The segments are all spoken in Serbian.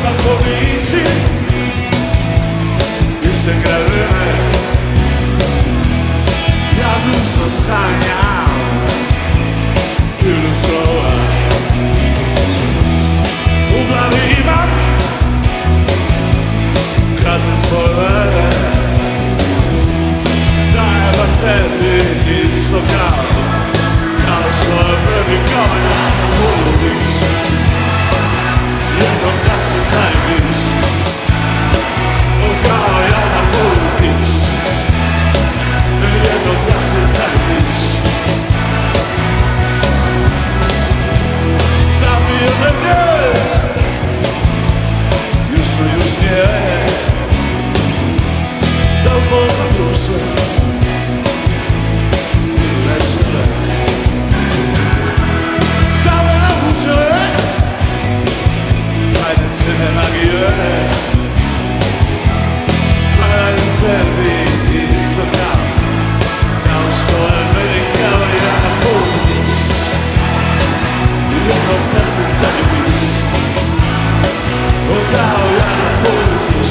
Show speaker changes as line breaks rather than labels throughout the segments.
ako nisi, ti se grade me. Ja dušo sanjam ili slova u glavi imam kad me spojeve. Dajem tebi isto kao što je prvi kamen na poludiš. Jednom da se zajebiš, kao ja na poludiš. Jednom da se zajebiš, da mi je negdje južnije, da upoznam duše ili nečere, da me nauče tajne magije, dajem tebi isto kao što je meni, kao ja na poludiš. Jednom da se zaljubiš, kao ja na poludiš.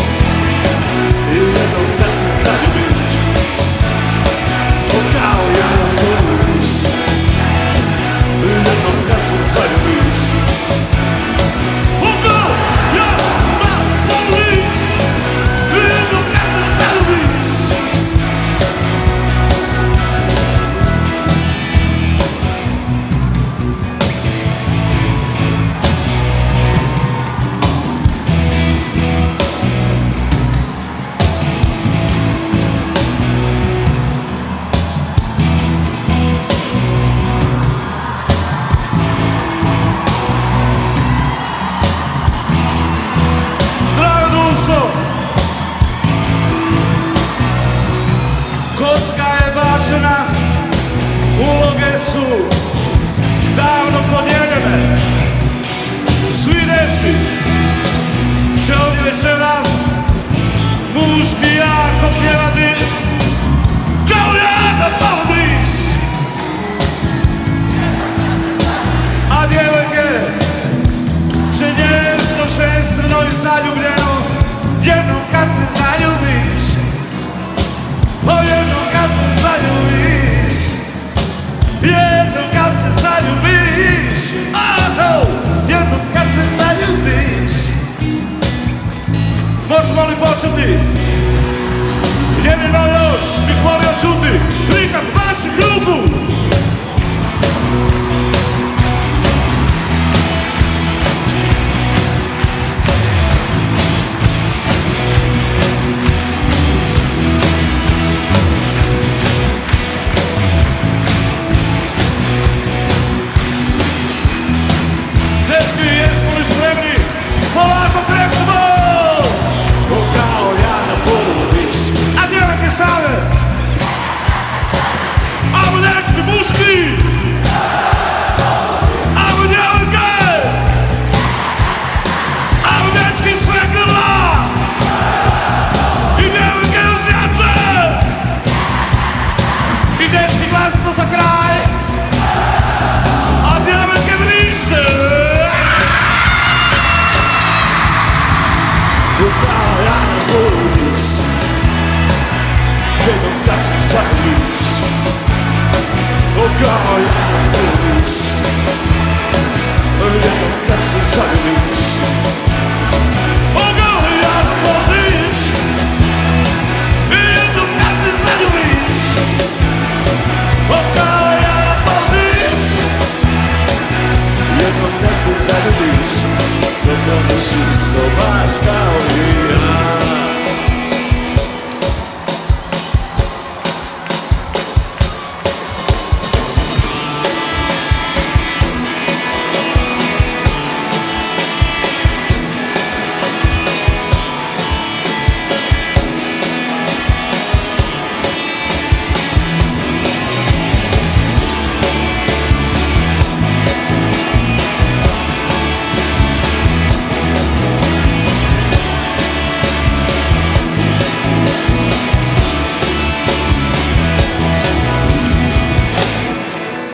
Jednom da se zaljubiš, kao ja na poludiš. Jednom da se zaljubiš, kao ja na poludiš. Jednom da se zaljubiš. Kocka je bačena, uloge su davno podijeljene. Svi dečki će ovdje večeras muški jako pjevati kao ja da poludiš. A djevojke će nježno, ženstveno i zaljubljeno jednom kad se zaljubiš. Jednom kad se zaljubiš, jednom kad se zaljubiš, jednom kad se zaljubiš. Možemo li početi? Jedino još bih volio čuti ritam vašu grupu. Jesmo li spremni? Polako krećemo! Kao ja na poludiš. A djevojke stave! Amo dečki, muški! Amo djevojke! Amo dečki, sve grla! I djevojke još jače! I dečki glasno za kraj! A djevojke vrište! Kao ja na poludiš, jednom kad se zaljubiš. Kao ja na poludiš.